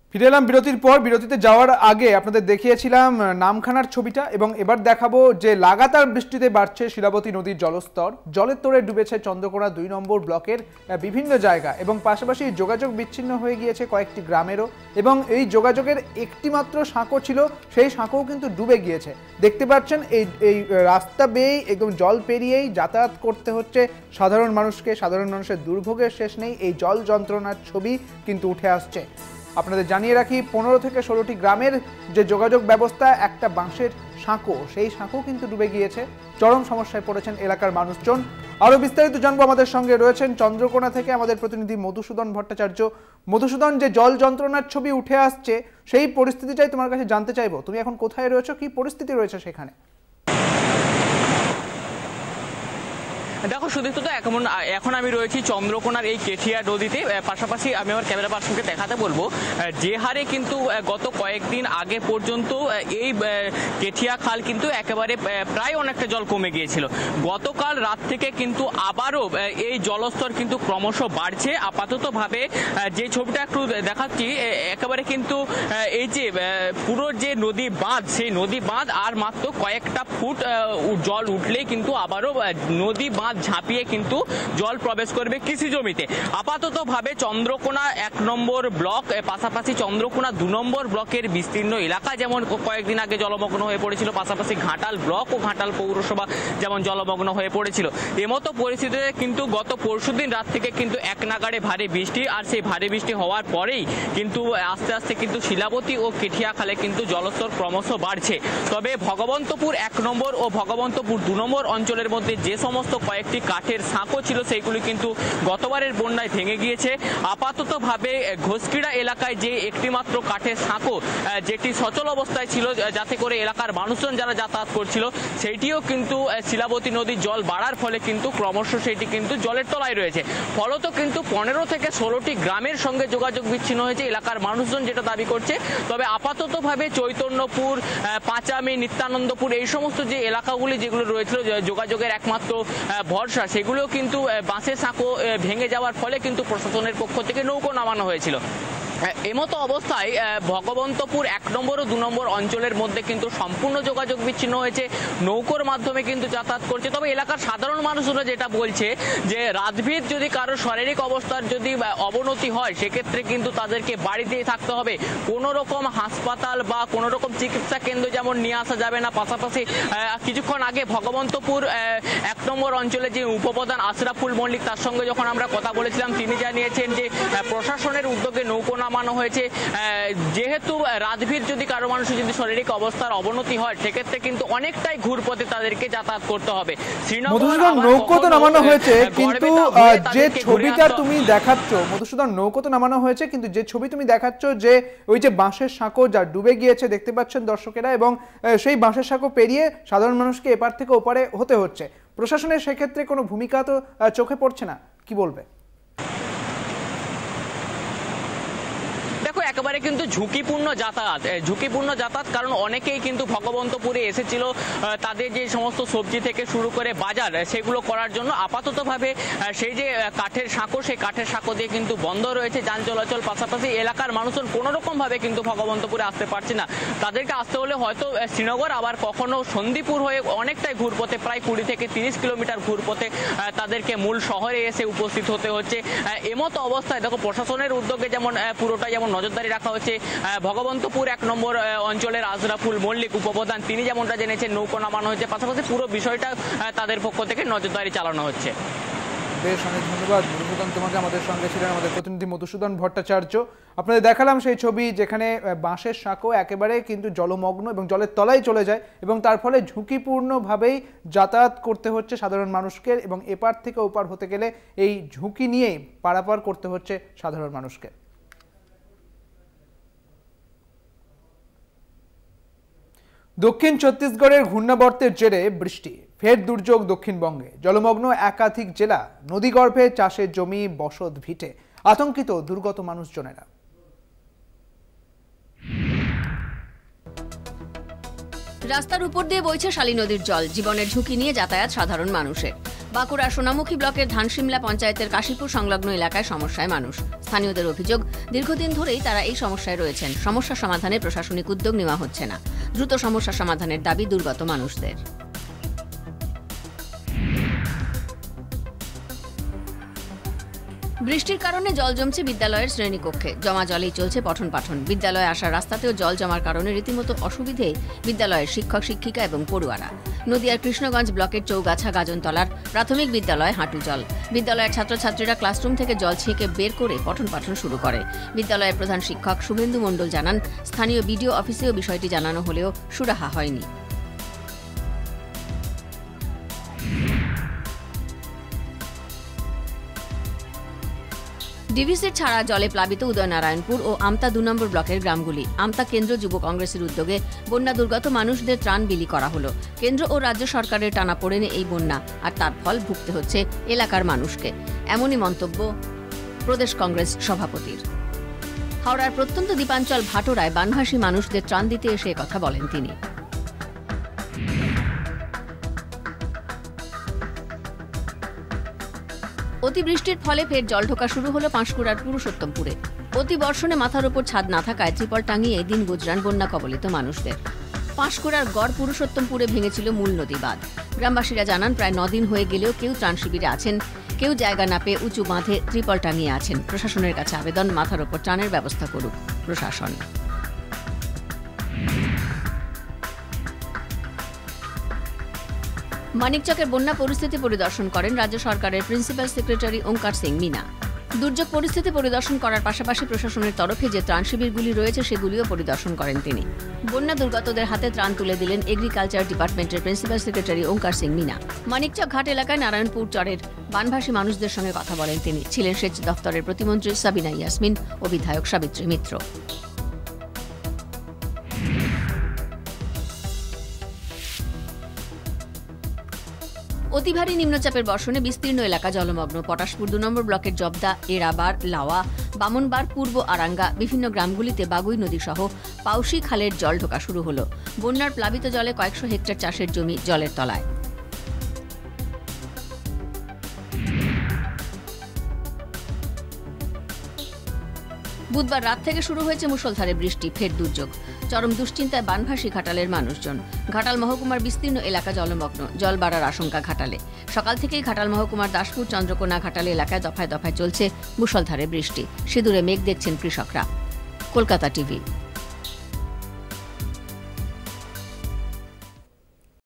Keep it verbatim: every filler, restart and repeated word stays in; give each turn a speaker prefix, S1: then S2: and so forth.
S1: ফিরে এলাম বিরতির পর। বিরতিতে যাওয়ার আগে আপনাদের দেখিয়েছিলাম নামখানার ছবিটা, এবং এবার দেখাবো যে লাগাতার বৃষ্টিতে বাড়ছে শিলাবতী নদীর জলস্তর। জলের তোড়ে ডুবেছে চন্দ্রকোনা দুই নম্বর ব্লকের বিভিন্ন জায়গা, এবং পাশাপাশি যোগাযোগ বিচ্ছিন্ন হয়ে গিয়েছে কয়েকটি গ্রামেরও। এবং এই যোগাযোগের একটি মাত্র সাঁকো ছিল, সেই সাঁকোও কিন্তু ডুবে গিয়েছে। দেখতে পাচ্ছেন এই এই রাস্তা বেয়েই একদম জল পেরিয়েই যাতায়াত করতে হচ্ছে সাধারণ মানুষকে। সাধারণ মানুষের দুর্ভোগের শেষ নেই। এই জল যন্ত্রণার ছবি কিন্তু উঠে আসছে। আপনাদের জানিয়ে রাখি, পনেরো থেকে ষোলোটি গ্রামের যে যোগাযোগ ব্যবস্থা, একটা বাঁশের সাঁকো, সেই সাঁকো কিন্তু ডুবে গিয়েছে। চরম সমস্যায় পড়েছেন এলাকার মানুষজন। আরও বিস্তারিত জানবো, আমাদের সঙ্গে রয়েছেন চন্দ্রকোনা থেকে আমাদের প্রতিনিধি মধুসূদন ভট্টাচার্য। মধুসূদন, যে জল যন্ত্রণার ছবি উঠে আসছে, সেই পরিস্থিতিটাই তোমার কাছে জানতে চাইবো। তুমি এখন কোথায় রয়েছো, কি পরিস্থিতি রয়েছে সেখানে?
S2: দেখো সুদীপ্ত, তো এখন এখন আমি রয়েছি চন্দ্রকোনার এই কেঠিয়া নদীতে। পাশাপাশি আমি আমার ক্যামেরা পার্সনকে দেখাতে বলবো যে হারে কিন্তু গত কয়েকদিন আগে পর্যন্ত এই কেঠিয়া খাল কিন্তু একেবারে প্রায় অনেকটা জল কমে গিয়েছিল। গতকাল রাত থেকে কিন্তু আবারও এই জলস্তর কিন্তু ক্রমশ বাড়ছে। আপাততভাবে যে ছবিটা একটু দেখাচ্ছি, একেবারে কিন্তু এই যে পুরো যে নদী বাঁধ, সেই নদী বাঁধ আর মাত্র কয়েকটা ফুট জল উঠলেই কিন্তু আবারও নদী বাঁধ ঝাঁপিয়ে কিন্তু জল প্রবেশ করবে কৃষি জমিতে। আপাতত ভাবে চন্দ্রকোনা এক নম্বর ব্লক, পাশাপাশি চন্দ্রকোনা দু নম্বর ব্লকের বিস্তীর্ণ এলাকা যেমন কয়েকদিন আগে জলমগ্ন হয়ে পড়েছিল, পাশাপাশি ঘাটাল ব্লক ও ঘাটাল পৌরসভা যেমন জলমগ্ন হয়ে পড়েছিল। এমতো পরিস্থিতিতে কিন্তু গত পরশুদিন রাত থেকে কিন্তু এক নাগাড়ে ভারী বৃষ্টি, আর সেই ভারী বৃষ্টি হওয়ার পরেই কিন্তু আস্তে আস্তে কিন্তু শিলাবতী ও কেঠিয়া খালে কিন্তু জলস্তর ক্রমশ বাড়ছে। তবে ভগবন্তপুর এক নম্বর ও ভগবন্তপুর দু নম্বর অঞ্চলের মধ্যে যে সমস্ত কয়েকটি কাঠের সাঁকো ছিল, সেইগুলি কিন্তু গতবারের বন্যায় ভেঙে গিয়েছে। আপাতত ভাবে ঘোষকিড়া এলাকায় যে একটি মাত্র কাঠের সাঁকো যেটি সচল অবস্থায় ছিল, যাতে করে এলাকার মানুষজন যারা যাতায়াত করছিল, সেইটিও কিন্তু শিলাবতী নদীর জল বাড়ার ফলে কিন্তু ক্রমশ সেটি কিন্তু জলের তলায় রয়েছে। ফলত কিন্তু পনেরো থেকে ষোলোটি গ্রামের সঙ্গে যোগাযোগ বিচ্ছিন্ন হয়েছে এলাকার মানুষজন, যেটা দাবি করছে। তবে আপাতত ভাবে চৈতন্যপুর, পাঁচামি, নিত্যানন্দপুর, এই সমস্ত যে এলাকাগুলি যেগুলো রয়েছিল যোগাযোগের একমাত্র ভরসা, সেগুলো কিন্তু বাঁশের সাঁকো ভেঙে যাওয়ার ফলে কিন্তু প্রশাসনের পক্ষ থেকে নৌকো নামানো হয়েছিল। এমতো অবস্থায় ভগবন্তপুর এক নম্বর ও দু নম্বর অঞ্চলের মধ্যে কিন্তু সম্পূর্ণ যোগাযোগ বিচ্ছিন্ন হয়েছে। নৌকোর মাধ্যমে কিন্তু যাতায়াত করছে। তবে এলাকার সাধারণ মানুষরা যেটা বলছে যে রাতভিত যদি কারো শারীরিক অবস্থার যদি অবনতি হয়, সেক্ষেত্রে কিন্তু তাদেরকে বাড়িতেই থাকতে হবে। কোনো রকম হাসপাতাল বা কোনো রকম চিকিৎসা কেন্দ্র যেমন নিয়ে আসা যাবে না। পাশাপাশি কিছুক্ষণ আগে ভগবন্তপুর এক নম্বর অঞ্চলে যে উপপ্রধান আশরাফুল মল্লিক, তার সঙ্গে যখন আমরা কথা বলেছিলাম, তিনি জানিয়েছেন যে প্রশাসনের উদ্যোগে নৌকো নামানো হয়েছে। যেহেতু রাতভির যদি কারো মানুষের যদি শারীরিক অবস্থার অবনতি হয়, সেক্ষেত্রে কিন্তু অনেকটাই ঘুরপথে তাদেরকে যাতায়াত করতে হবে।
S1: মধুসূদন, নৌকো তো নামানো হয়েছে, কিন্তু যে ছবিটা তুমি দেখাচ্ছ মধুসূদন, নৌকো তো নামানো হয়েছে, কিন্তু যে ছবি তুমি দেখাচ্ছ যে ওই যে বাঁশের সাঁকো যা ডুবে গিয়েছে, দেখতে পাচ্ছেন দর্শকেরা, এবং সেই বাঁশের সাঁকো পেরিয়ে সাধারণ মানুষকে এপার থেকে ওপারে হতে হচ্ছে। প্রশাসনের সেক্ষেত্রে কোনো ভূমিকা তো চোখে পড়ছে না, কি বলবে?
S2: দেখো, একেবারে কিন্তু ঝুঁকিপূর্ণ যাতায়াত ঝুঁকিপূর্ণ যাতায়াত কারণ অনেকেই কিন্তু ভগবন্তপুরে এসেছিল তাদের যে সমস্ত সবজি থেকে শুরু করে বাজার, সেগুলো করার জন্য। আপাততভাবে সেই যে কাঠের সাঁকো, সেই কাঠের সাঁকো দিয়ে কিন্তু বন্ধ রয়েছে যান চলাচল। পাশাপাশি এলাকার মানুষজন কোনো রকমভাবে কিন্তু ভগবন্তপুরে আসতে পারছে না। তাদেরকে আসতে হলে হয়তো শ্রীনগর, আবার কখনো সন্দীপুর হয়ে অনেকটাই ঘুরপথে, প্রায় কুড়ি থেকে তিরিশ কিলোমিটার ঘুরপথে তাদেরকে মূল শহরে এসে উপস্থিত হতে হচ্ছে। এমতো অবস্থায় দেখো, প্রশাসনের উদ্যোগে যেমন পুরোটাই যেমন নজরদারি রাখা হচ্ছে। ভগবন্তপুর এক নম্বর অঞ্চলের আশরাফুল মল্লিক উপপ্রধান, তিনি যেমনটা জেনেছেন, নৌকো নামানো হয়েছে। পাশাপাশি পুরো বিষয়টা তাদের পক্ষ থেকে নজরদারি চালানো হচ্ছে।
S1: বেশ, অনেক ধন্যবাদ মধুসূদন তোমাকে। আমাদের সঙ্গে ছিলেন আমাদের প্রতিনিধি মধুসূদন ভট্টাচার্য। আপনাদের দেখালাম সেই ছবি যেখানে বাঁশের সাঁকো একেবারে কিন্তু জলমগ্ন এবং জলের তলায় চলে যায়, এবং তার ফলে ঝুঁকিপূর্ণভাবেই যাতায়াত করতে হচ্ছে সাধারণ মানুষকে, এবং এপার থেকে ওপার হতে গেলে এই ঝুঁকি নিয়েই পারাপার করতে হচ্ছে সাধারণ মানুষকে। দক্ষিণ ছত্তিশগড়ের ঘূর্ণাবর্তের জেরে বৃষ্টি, ফের দুর্যোগ দক্ষিণবঙ্গে। জলমগ্ন একাধিক জেলা, নদীগর্ভে চাষের জমি, বসত ভিটে, আতঙ্কিত দুর্গত মানুষজনেরা।
S3: রাস্তার উপর দিয়ে বইছে শালী নদীর জল, জীবনের ঝুঁকি নিয়ে যাতায়াত সাধারণ মানুষের। বাঁকুড়া সোনামুখী ব্লকের ধানশিমলা পঞ্চায়েতের কাশীপুর সংলগ্ন এলাকায় সমস্যায় মানুষ। স্থানীয়দের অভিযোগ, দীর্ঘদিন ধরেই তারা এই সমস্যায় রয়েছেন। সমস্যা সমাধানে প্রশাসনিক উদ্যোগ নেওয়া হচ্ছে না। দ্রুত সমস্যা সমাধানের দাবি দুর্গত মানুষদের। বৃষ্টির কারণে জল জমছে বিদ্যালয়ের শ্রেণীকক্ষে। জমা জলেই চলছে পঠন পাঠন। বিদ্যালয়ে আসার রাস্তাতেও জল জমার কারণে রীতিমতো অসুবিধে বিদ্যালয়ের শিক্ষক শিক্ষিকা এবং পড়ুয়ারা। নদিয়ার কৃষ্ণগঞ্জ ব্লকের চৌগাছা গাজনতলার প্রাথমিক বিদ্যালয়ে হাঁটু জল। বিদ্যালয়ের ছাত্রছাত্রীরা ক্লাসরুম থেকে জল ছেঁকে বের করে পঠন পাঠন শুরু করে। বিদ্যালয়ের প্রধান শিক্ষক শুভেন্দু মণ্ডল জানান, স্থানীয় বিডিও অফিসেও বিষয়টি জানানো হলেও সুরাহা হয়নি। ডিভিসির ছাড়া জলে প্লাবিত উদয়নারায়ণপুর ও আমতা দু নম্বর ব্লকের গ্রামগুলি। আমতা কেন্দ্র যুব কংগ্রেসের উদ্যোগে বন্যা দুর্গত মানুষদের ত্রাণ বিলি করা হলো। কেন্দ্র ও রাজ্য সরকারের টানাপোড়েনে এই বন্যা, আর তার ফল ভুগতে হচ্ছে এলাকার মানুষকে। এমনই মন্তব্য প্রদেশ কংগ্রেস সভাপতির। হাওড়ার প্রত্যন্ত দ্বীপাঞ্চল ভাটোরায় বানভাসী মানুষদের ত্রাণ দিতে এসে কথা বলেন তিনি। অতিবৃষ্টির ফলে ফের জল ঢোকা শুরু হলো পাঁশকুড়ার পুরুষোত্তমপুরে। অতি বর্ষণে মাথার ওপর ছাদ না থাকায় ত্রিপল টাঙিয়ে দিন গুজরান বন্যা কবলিত মানুষদের। পাঁশকুড়ার গড় পুরুষোত্তমপুরে ভেঙেছিল মূল নদী বাঁধ। গ্রামবাসীরা জানান, প্রায় নদিন হয়ে গেলেও কেউ ত্রাণ শিবিরে আছেন, কেউ জায়গা না পেয়ে উঁচু বাঁধে ত্রিপল টাঙিয়ে আছেন। প্রশাসনের কাছে আবেদন, মাথার ওপর ত্রাণের ব্যবস্থা করুক প্রশাসন। মানিকচকের বন্যা পরিস্থিতি পরিদর্শন করেন রাজ্য সরকারের প্রিন্সিপাল সেক্রেটারি ওঙ্কার সিং মিনা। দুর্যোগ পরিস্থিতি পরিদর্শন করার পাশাপাশি প্রশাসনের তরফে যে ত্রাণ শিবিরগুলি রয়েছে সেগুলিও পরিদর্শন করেন তিনি। বন্যা দুর্গতদের হাতে ত্রাণ তুলে দিলেন এগ্রিকালচার ডিপার্টমেন্টের প্রিন্সিপাল সেক্রেটারি ওঙ্কার সিং মিনা। মানিকচক ঘাট এলাকায় নারায়ণপুর চরের বানভাসী মানুষদের সঙ্গে কথা বলেন তিনি। ছিলেন সেচ দপ্তরের প্রতিমন্ত্রী সাবিনা ইয়াসমিন ও বিধায়ক সাবিত্রী মিত্র। অতি ভারী নিম্নচাপের বর্ষণে বিস্তীর্ণ এলাকা জলমগ্ন। পটাশপুর দু নম্বর ব্লকের জবদা, এরাবার, লাওয়া, বামনবার, পূর্ব আরাঙ্গা বিভিন্ন গ্রামগুলিতে বাগুই নদী সহ পাউসি খালের জল ঢোকা শুরু হলো। বন্যার প্লাবিত জলে কয়েকশো হেক্টর চাষের জমি জলের তলায়। বুধবার রাত থেকে শুরু হয়েছে মুষলধারে বৃষ্টি, ফের দুর্যোগ। চরম দুশ্চিন্তায় বানভাসী ঘাটালের মানুষজন। ঘাটাল মহকুমার বিস্তীর্ণ এলাকা জলমগ্ন, জল বাড়ার আশঙ্কা ঘাটালে। সকাল থেকেই ঘাটাল মহকুমার দাসপুর, চন্দ্রকোনা, ঘাটাল এলাকায় দফায় দফায় চলছে মুষলধারে বৃষ্টি। সিঁদুরে মেঘ দেখছেন কৃষকরা। কলকাতা টিভি।